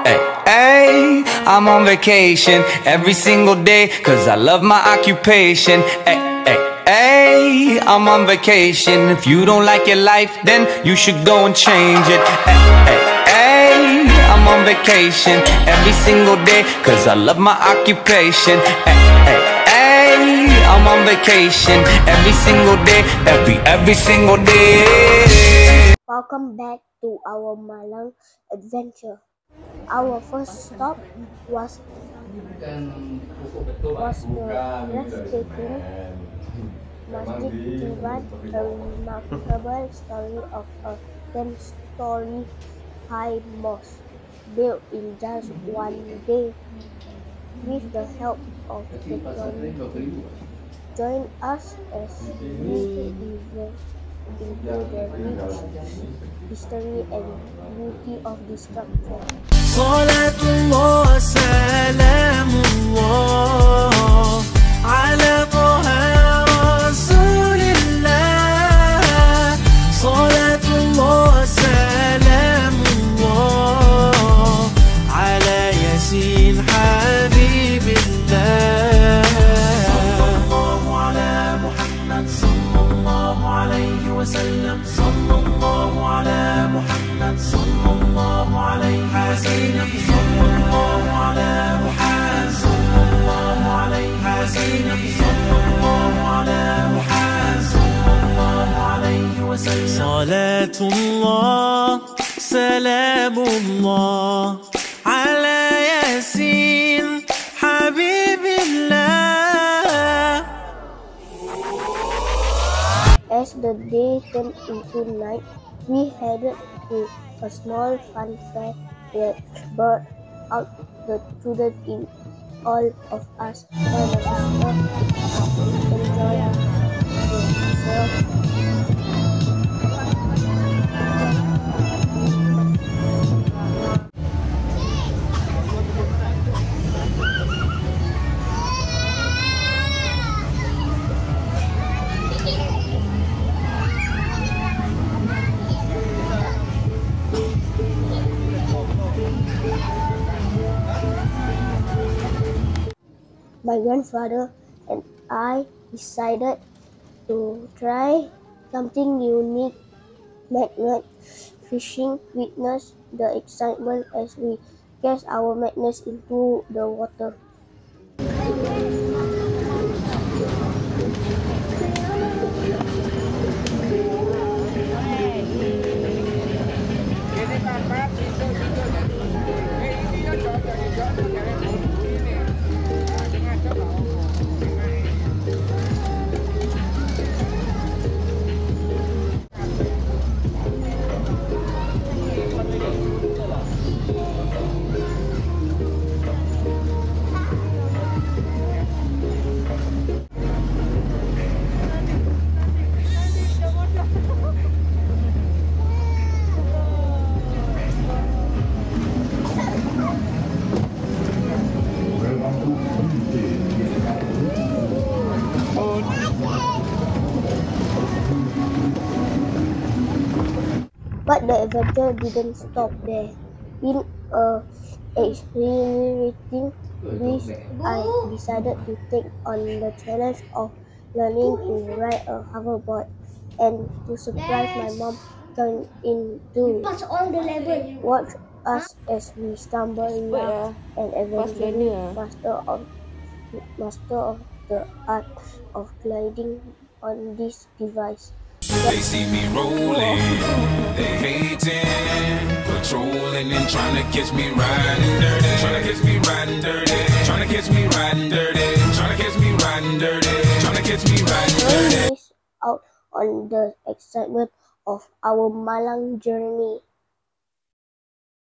Ay, ay, I'm on vacation every single day, cause I love my occupation. Ay, ay, ay, I'm on vacation. If you don't like your life, then you should go and change it. Ay, ay, ay, I'm on vacation every single day, cause I love my occupation. Ay, ay, ay, I'm on vacation every single day, every single day. Welcome back to our Malang adventure. Our first stop was the breathtaking Masjid Tiban, a remarkable story of a 10-story high mosque built in just one day with the help of technology. Join us as we delve into the rich history and beauty of this structure. صلاة الله سلام الله على طه رسول الله صلاة الله سلام الله على ياسين حبيب الله صلى الله على محمد صلى الله عليه وسلم صلى الله على محمد صلى الله عليه وسلم صلى الله على محمد صلى الله عليه وسلم صلى الله على محمد صلى الله عليه وسلم صلاة الله سلام الله على ياسين حبيب الله. As the day turned into night, we headed to a small fun fair that brought out the children in all of us, while my sister enjoyed herself. My grandfather and I decided to try something unique, magnet fishing. Witness the excitement as we cast our magnets into the water. But the adventure didn't stop there. In a exhilarating twist, I decided to take on the challenge of learning to ride a hoverboard, and to surprise my mom, joined in too. Watch us as we stumble, laugh, and eventually master of the art of gliding on this device. They see me rolling, they hating, patrolling and trying to catch me riding dirty, trying to catch me riding dirty, trying to catch me riding dirty, trying to catch me riding dirty, trying to catch me riding dirty. Miss out on the excitement of our Malang journey.